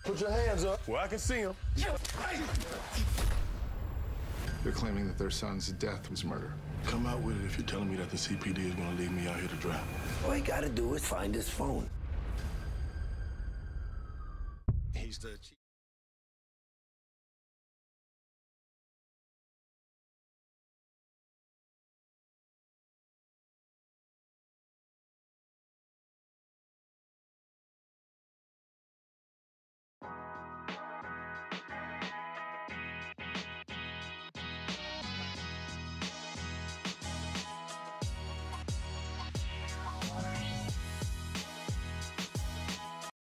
Put your hands up where I can see them. They're claiming that their son's death was murder. Come out with it if you're telling me that the CPD is going to leave me out here to dry. All you gotta do is find his phone. He's the chief.